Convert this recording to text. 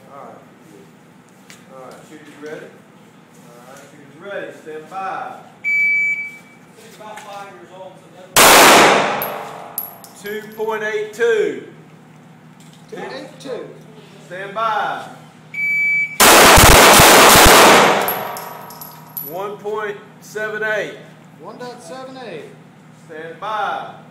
Alright. Alright, shooters ready? Alright, shooters ready. Stand by. He's about 5 years old, so that's 2.82. 282. Stand by. 1.78. 1.78. Stand by.